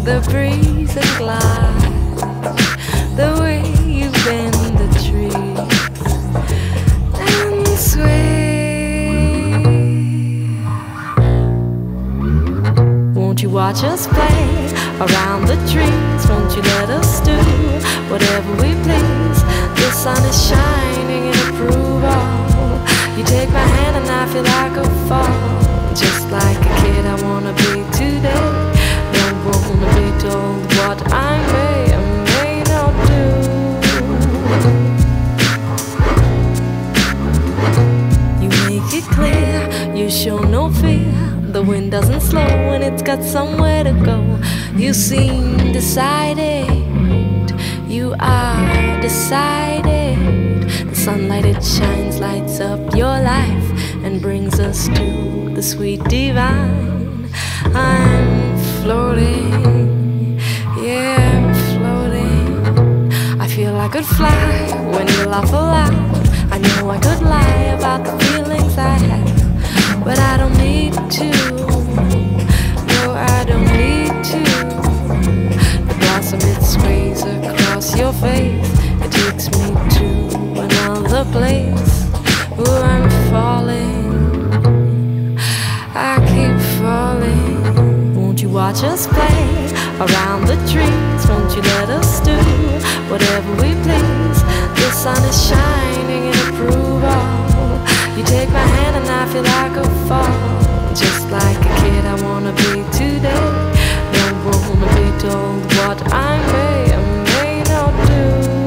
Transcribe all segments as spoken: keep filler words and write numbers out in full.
the breeze and glide, the way you bend the tree and sway. Won't you watch us play around the trees? Won't you let us do whatever we please? The sun is shining in approval. You take my hand and I feel like a fall. Just like a kid I wanna be today. Don't wanna be told what I may or may not do. You make it clear, you show no fear. The wind doesn't slow and it's got somewhere to go. You seem decided, you are decided. The sunlight it shines, lights up your life and brings us to the sweet divine. I'm floating, yeah, I'm floating. I feel I could fly when you laugh aloud. I know I could lie about the feelings I have, but I don't need to. No, I don't need to. The blossom it sprays across your face. It takes me to another place where I'm falling. I keep falling. Won't you watch us play around the trees? Won't you let us do whatever we please? The sun is shining in approval. You take my hand and I feel like a fall. Just like a kid I wanna be today. Don't wanna be told what I may or may not do.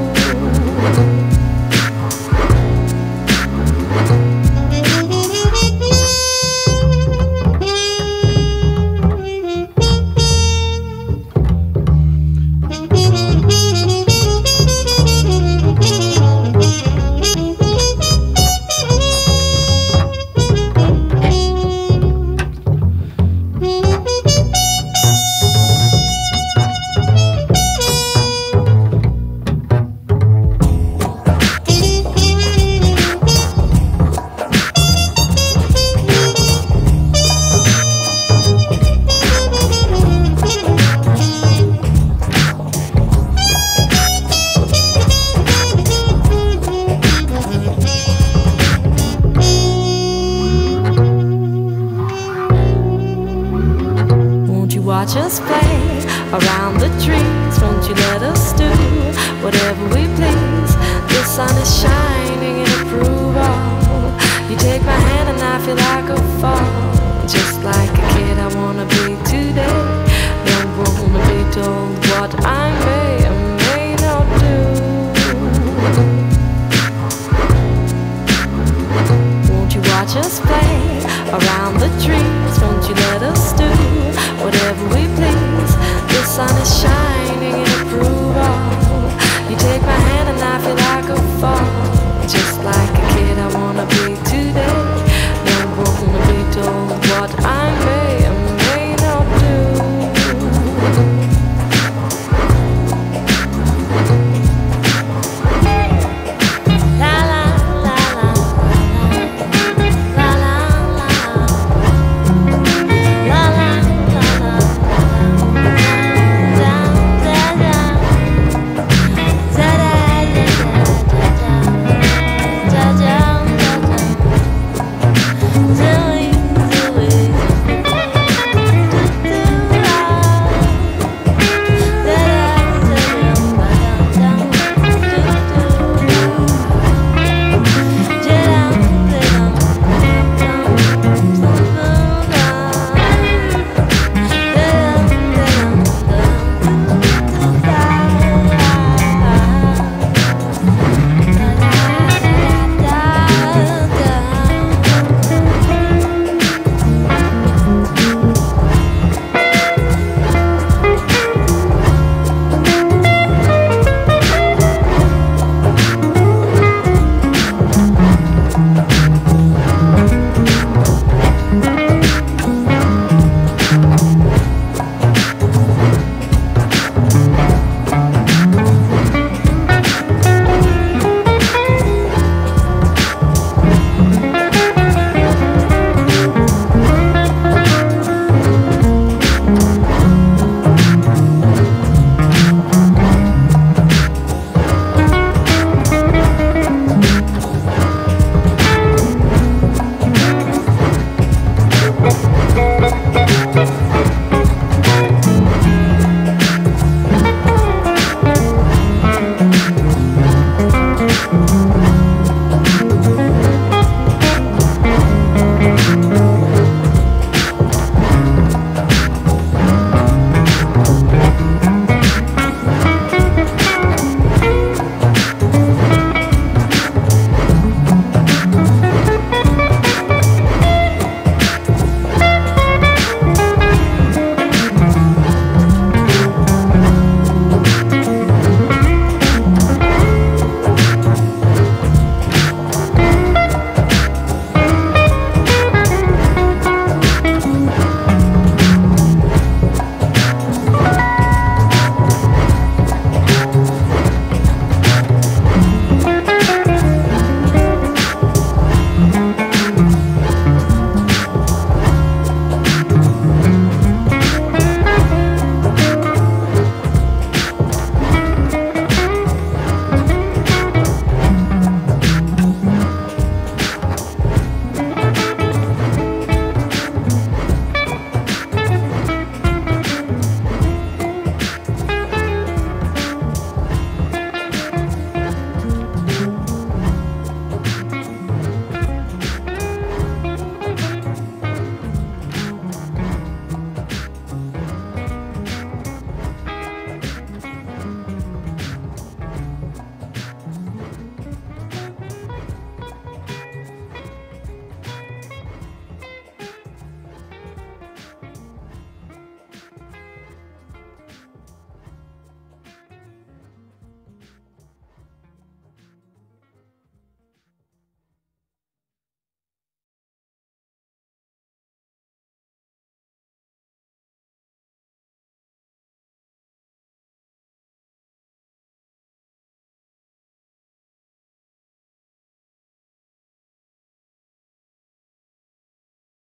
Watch us play around the trees. Won't you let us do whatever we please? The sun is shining in approval. You take my hand and I feel like a fall. Just like a kid I wanna be today.